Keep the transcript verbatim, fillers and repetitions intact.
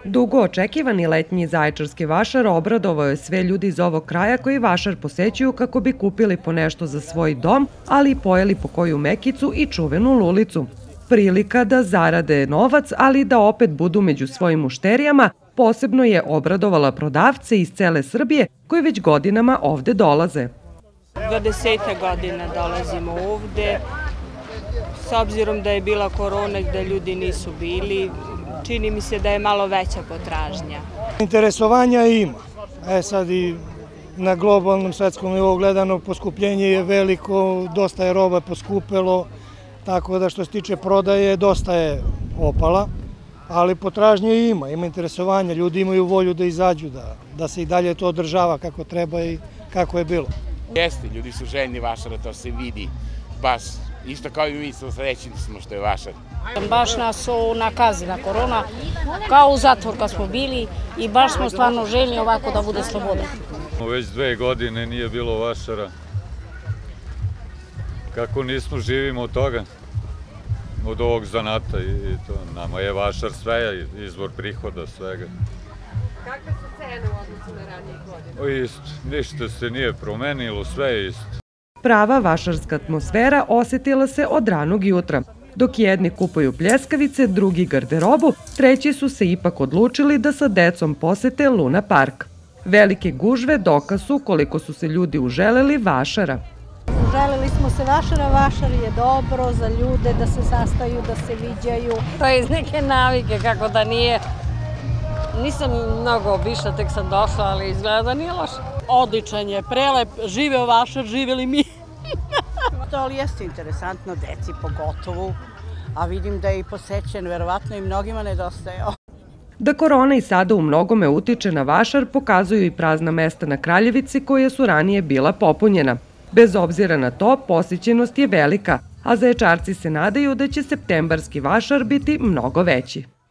Dugo očekivani letnji zaječarski vašar obradovao je sve ljudi iz ovog kraja koji vašar posećuju kako bi kupili po nešto za svoj dom, ali i pojeli po koju mekicu i čuvenu lulicu. Prilika da zarade novac, ali da opet budu među svojim mušterijama, posebno je obradovala prodavce iz cele Srbije koji već godinama ovde dolaze. dvadeset godina dolazimo ovde, s obzirom da je bila korona i da ljudi nisu bili, čini mi se da je malo veća potražnja. Interesovanja ima. E sad i na globalnom svetskom nivou gledano poskupljenje je veliko, dosta je roba poskupelo, tako da što se tiče prodaje dosta je opala, ali potražnje ima, ima interesovanja, ljudi imaju volju da izađu, da, da se i dalje to održava kako treba i kako je bilo. Jeste, ljudi su željni vašara, to se vidi, baš isto kao i mi srećni smo što je vašar. Baš nas su nakazila korona, kao u zatvor kad smo bili i baš smo stvarno željni ovako da bude sloboda. Već dve godine nije bilo vašara. Kako nismo živimo od toga, od ovog zanata i to. Nama je vašar sve, izvor prihoda svega. Kakve su cene u odnosu na ranije godine? Isto, ništa se nije promenilo, sve je isto. Prava vašarska atmosfera osetila se od ranog jutra. Dok jedni kupuju pljeskavice, drugi garderobu, treći su se ipak odlučili da sa decom posete Luna park. Velike gužve dokaz su koliko su se ljudi uželeli vašara. Uželeli smo se vašara, vašar je dobro za ljude da se sastaju, da se viđaju. To je iz neke navike, kako da nije. Nisam mnogo obišla, tek sam došla, ali izgleda da nije loše. Odličan je, prelep, živeo vašar, živeli mi. To ali jeste interesantno, deci pogotovo, a vidim da je i posećen, verovatno i mnogima nedostaje. Da korona i sada u mnogome utiče na vašar pokazuju i prazna mesta na Kraljevici koja su ranije bila popunjena. Bez obzira na to, posjećenost je velika, a Zaječarci se nadaju da će septembarski vašar biti mnogo veći.